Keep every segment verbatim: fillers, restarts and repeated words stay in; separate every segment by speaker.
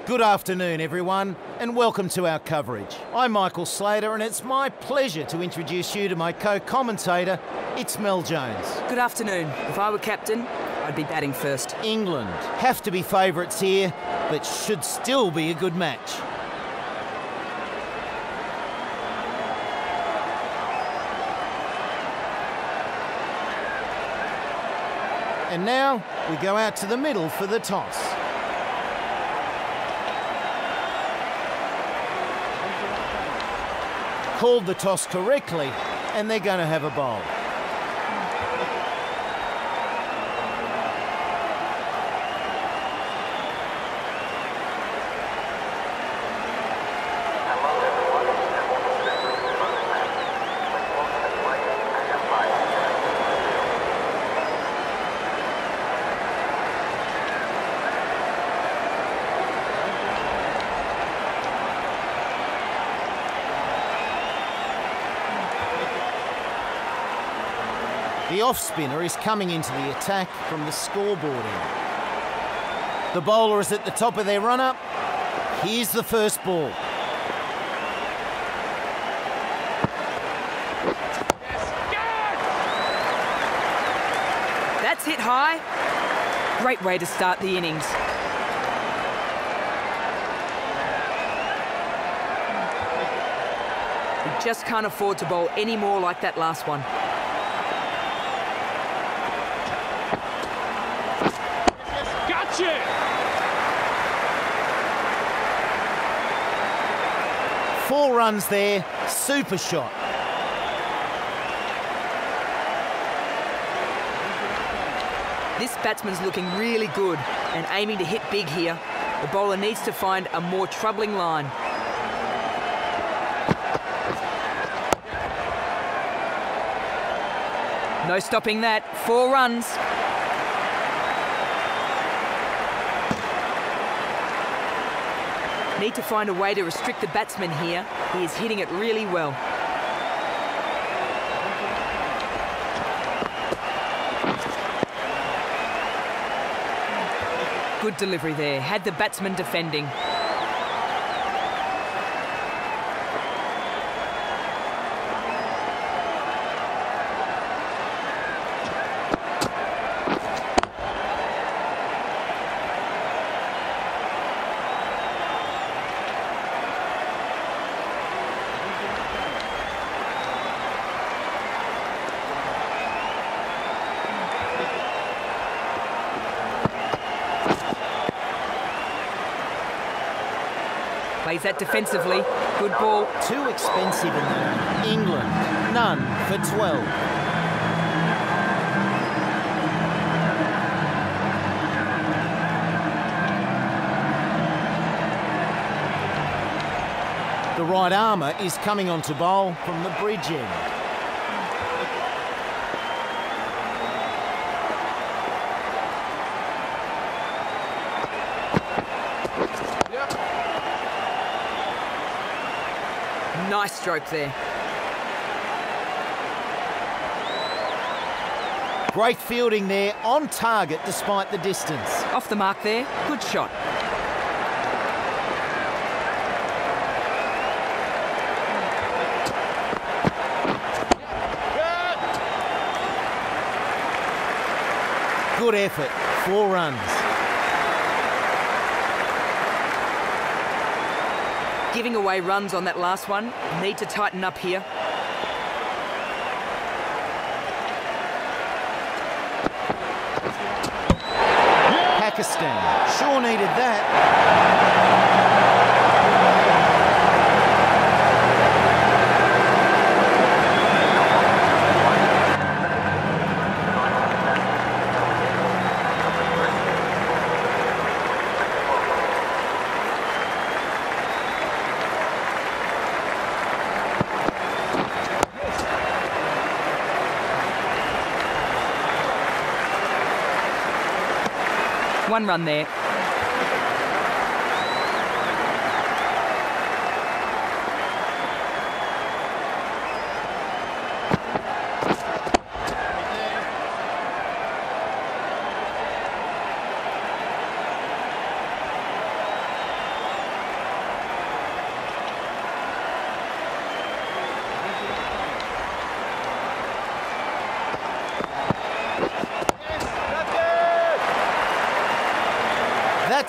Speaker 1: Good afternoon, everyone, and welcome to our coverage. I'm Michael Slater, and it's my pleasure to introduce you to my co-commentator. It's Mel Jones.
Speaker 2: Good afternoon. If I were captain, I'd be batting first.
Speaker 1: England have to be favourites here, but should still be a good match. And now we go out to the middle for the toss. Called the toss correctly, and they're going to have a bowl. The off-spinner is coming into the attack from the scoreboard end. The bowler is at the top of their run-up. Here's the first ball.
Speaker 2: That's hit high. Great way to start the innings. We just can't afford to bowl any more like that last one.
Speaker 1: Four runs there, super shot.
Speaker 2: This batsman's looking really good and aiming to hit big here. The bowler needs to find a more troubling line. No stopping that, four runs. Need to find a way to restrict the batsman here. He is hitting it really well. Good delivery there. Had the batsman defending. Plays that defensively. Good ball.
Speaker 1: Too expensive in that. England, none for twelve. The right armour is coming on to bowl from the bridge end.
Speaker 2: Nice stroke there.
Speaker 1: Great fielding there, on target despite the distance.
Speaker 2: Off the mark there, good shot.
Speaker 1: Good effort, four runs.
Speaker 2: Giving away runs on that last one. Need to tighten up here.
Speaker 1: Pakistan sure needed that.
Speaker 2: One run there.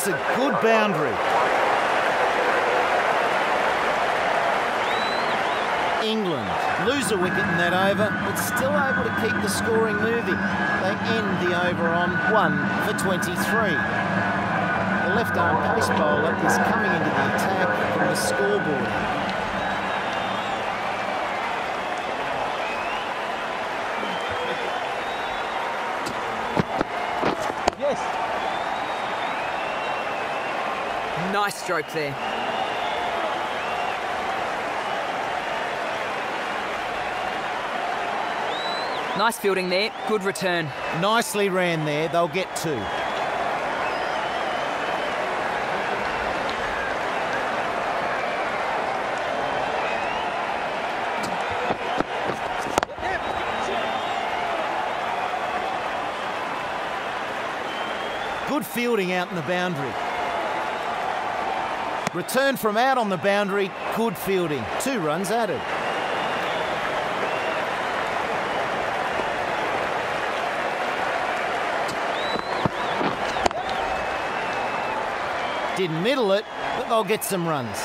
Speaker 1: That's a good boundary. England lose a wicket in that over, but still able to keep the scoring moving. They end the over on one for twenty-three. The left-arm pace bowler is coming into the attack from the scoreboard.
Speaker 2: Yes. Nice stroke there. Nice fielding there, good return.
Speaker 1: Nicely ran there, they'll get two. Good fielding out in the boundary. Return from out on the boundary, good fielding. Two runs added. Didn't middle it, but they'll get some runs.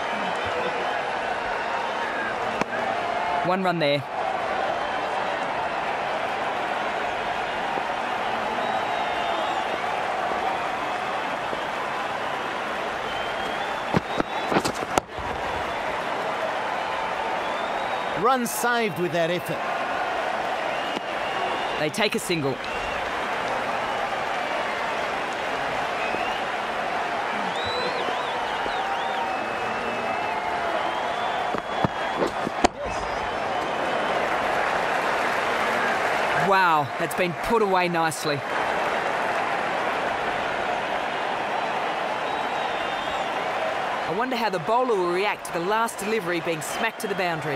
Speaker 2: One run there.
Speaker 1: Runs saved with that effort.
Speaker 2: They take a single. Wow, that's been put away nicely. I wonder how the bowler will react to the last delivery being smacked to the boundary.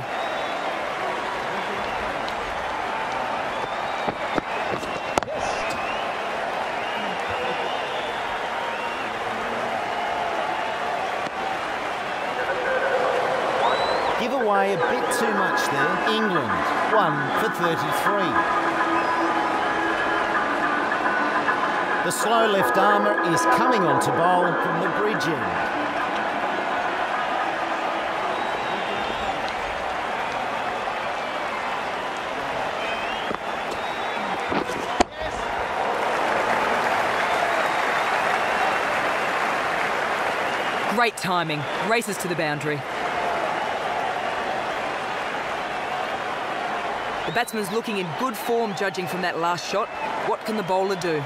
Speaker 1: Give away a bit too much there. England, one for thirty-three. The slow left armour is coming on to bowl from the bridge end.
Speaker 2: Great timing, races to the boundary. The batsman's looking in good form judging from that last shot. What can the bowler do?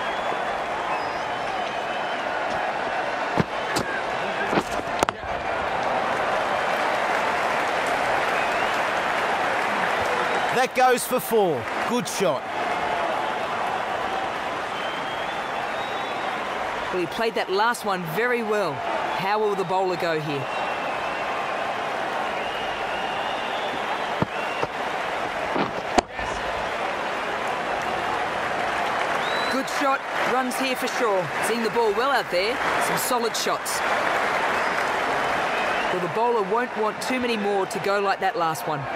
Speaker 1: That goes for four. Good shot.
Speaker 2: Well, he played that last one very well. How will the bowler go here? Good shot, runs here for sure. Seeing the ball well out there, some solid shots. Well, the bowler won't want too many more to go like that last one.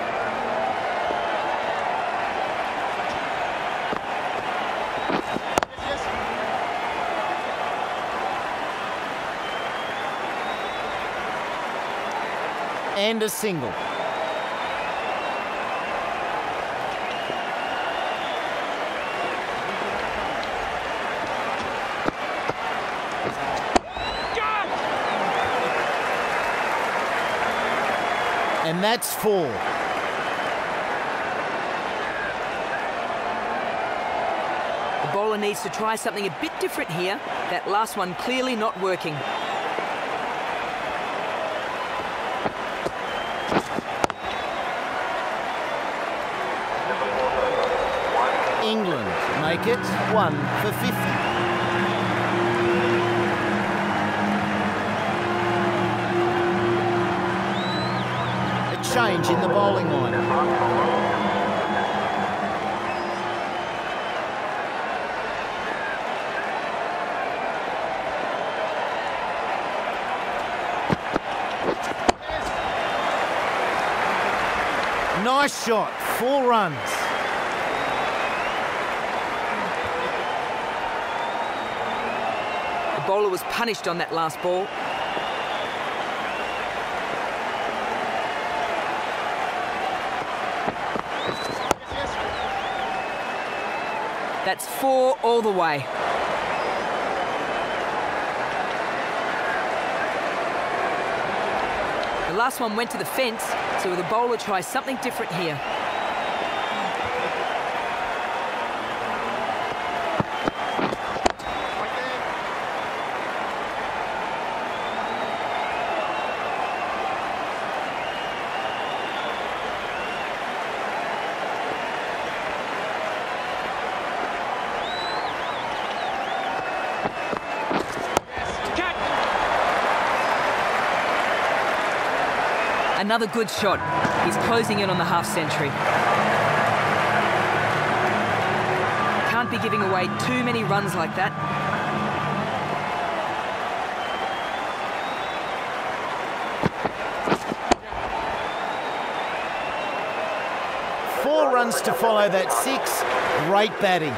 Speaker 1: And a single. And that's four.
Speaker 2: The bowler needs to try something a bit different here. That last one clearly not working.
Speaker 1: England make it one for fifty. A change in the bowling line. Nice shot, four runs.
Speaker 2: The bowler was punished on that last ball. That's four all the way. The last one went to the fence, so the bowler tries something different here. Another good shot. He's closing in on the half century. Can't be giving away too many runs like that.
Speaker 1: Four runs to follow that six. Great batting.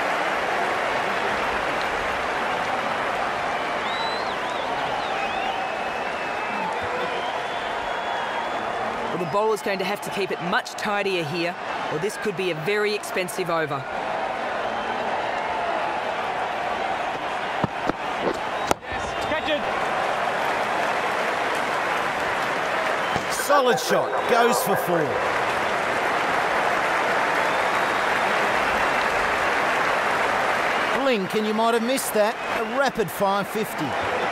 Speaker 2: The bowler's going to have to keep it much tidier here, or this could be a very expensive over.
Speaker 1: Solid shot, goes for four. Blink and you might have missed that. A rapid five fifty.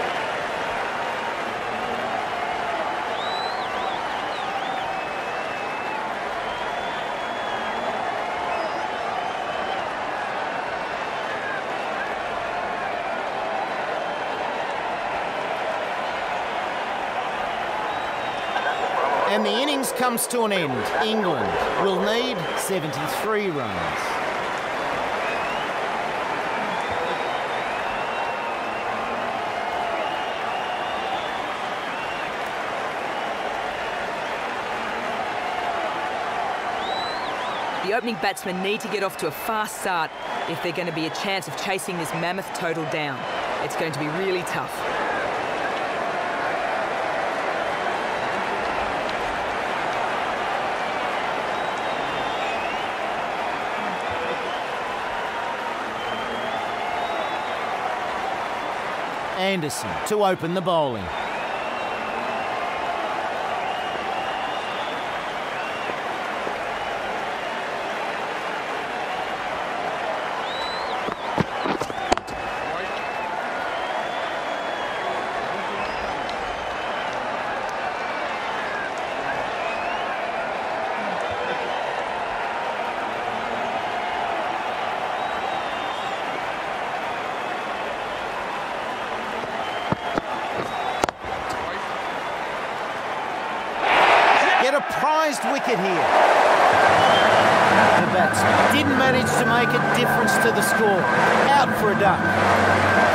Speaker 1: And the innings comes to an end. England will need seventy-three runs.
Speaker 2: The opening batsmen need to get off to a fast start if they're going to be a chance of chasing this mammoth total down. It's going to be really tough.
Speaker 1: Anderson to open the bowling. Get a prized wicket here. The batsman didn't manage to make a difference to the score. Out for a duck.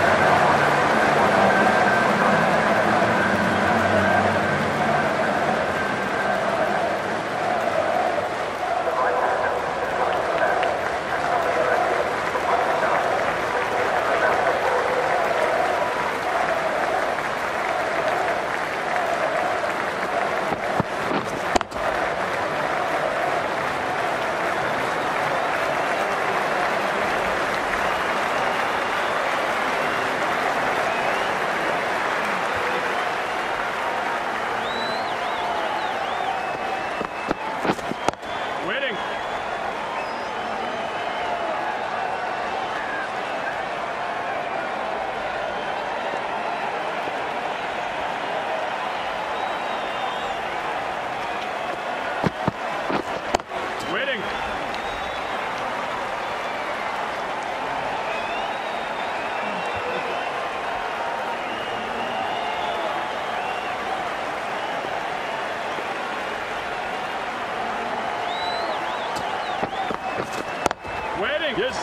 Speaker 3: Yes.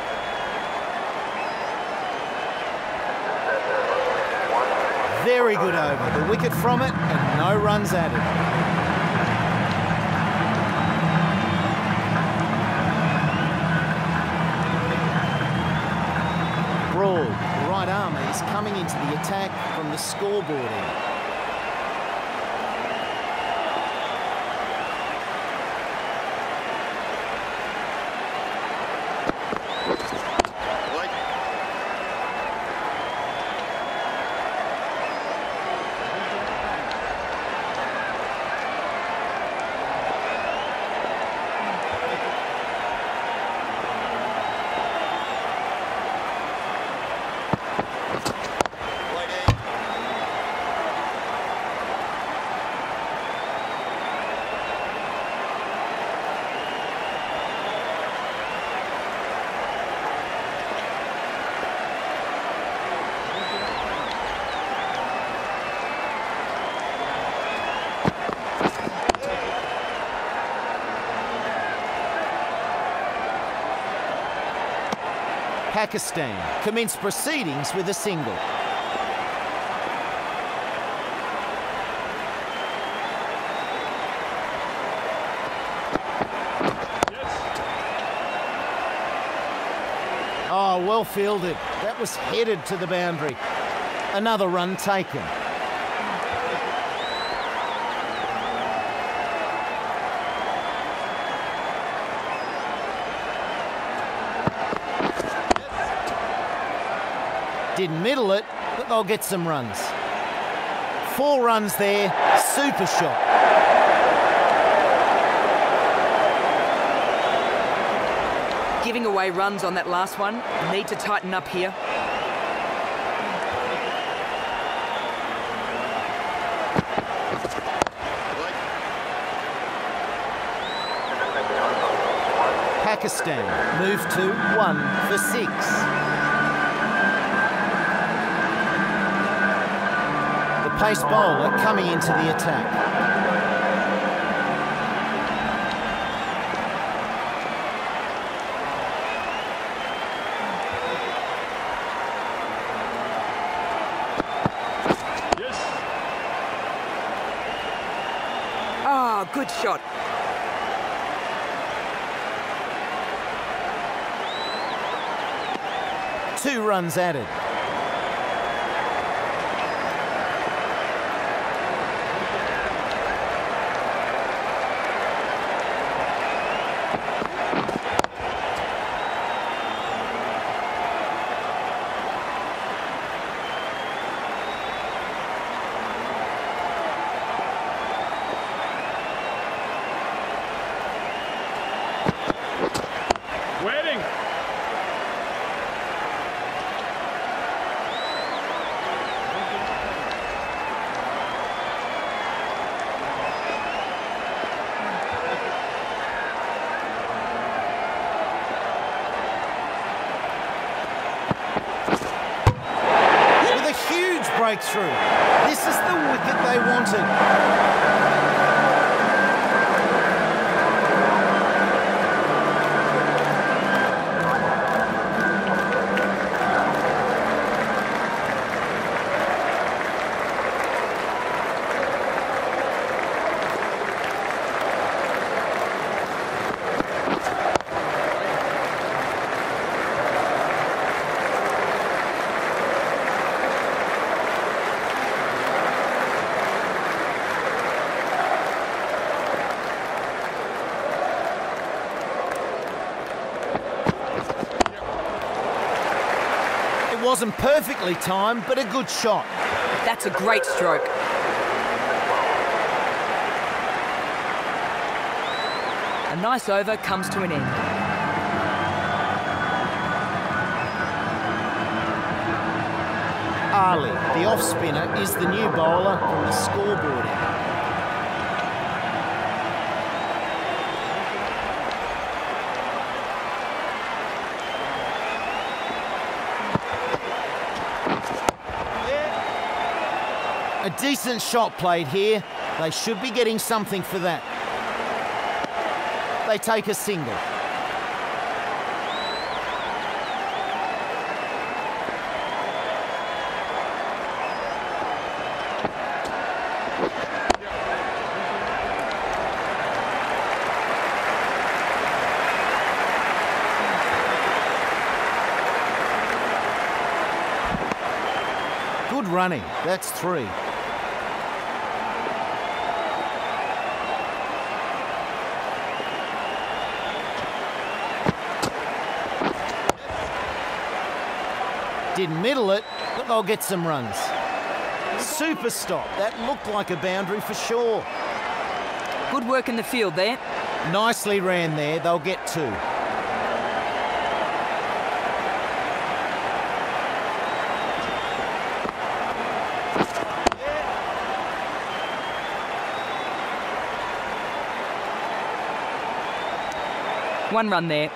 Speaker 1: Very good over. The wicket from it and no runs added. Broad, right. right armour is coming into the attack from the scoreboard end. Pakistan commence proceedings with a single. Oh, well fielded. That was headed to the boundary. Another run taken. Didn't middle it, but they'll get some runs. Four runs there, super shot.
Speaker 2: Giving away runs on that last one. Need to tighten up here.
Speaker 1: Pakistan move to one for six. The pace bowler coming into the attack.
Speaker 2: Ah, good shot.
Speaker 1: Two runs added.
Speaker 3: Waiting.
Speaker 1: With a huge breakthrough. This is the wicket they wanted. It wasn't perfectly timed, but a good shot.
Speaker 2: That's a great stroke. A nice over comes to an end.
Speaker 1: Ali, the off spinner, is the new bowler from the scoreboard end. A decent shot played here. They should be getting something for that. They take a single. running. That's three. Didn't middle it, but they'll get some runs. Super stop. That looked like a boundary for sure.
Speaker 2: Good work in the field there.
Speaker 1: Nicely ran there. They'll get two.
Speaker 2: One run there.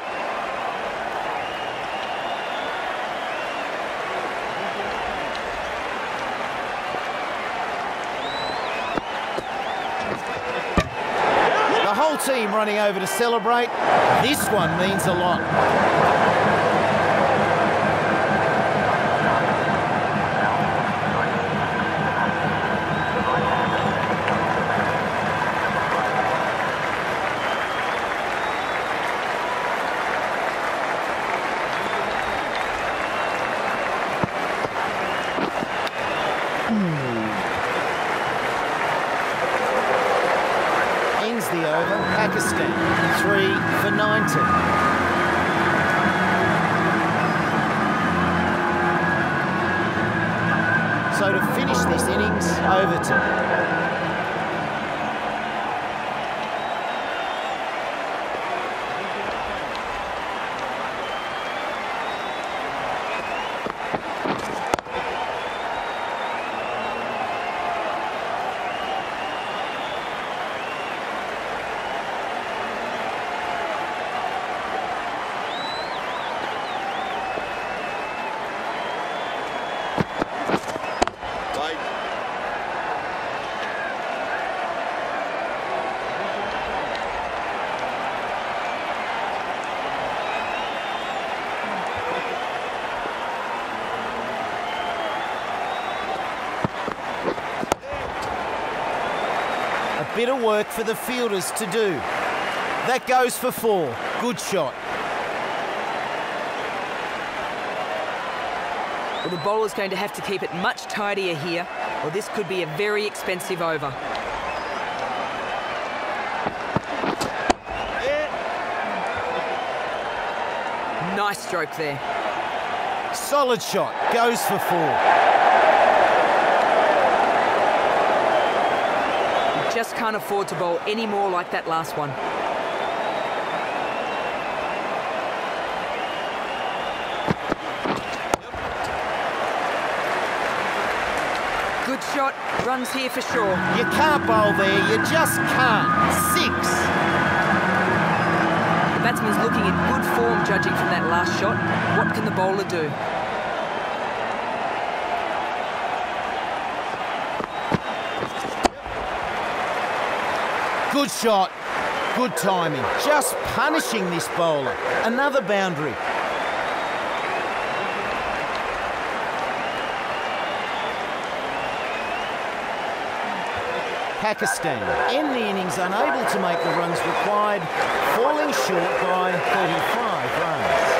Speaker 1: The whole team running over to celebrate. This one means a lot. Ends the over. Pakistan, three for ninety. So to finish this innings, Overton. A bit of work for the fielders to do. That goes for four. Good shot.
Speaker 2: Well, the bowler's going to have to keep it much tidier here, or this could be a very expensive over. Nice stroke there.
Speaker 1: Solid shot. Goes for four.
Speaker 2: Just can't afford to bowl any more like that last one. Good shot, runs here for sure.
Speaker 1: You can't bowl there, you just can't. Six.
Speaker 2: The batsman's looking in good form judging from that last shot. What can the bowler do?
Speaker 1: Good shot, good timing. Just punishing this bowler. Another boundary. Pakistan end the innings unable to make the runs required, falling short by thirty-five runs.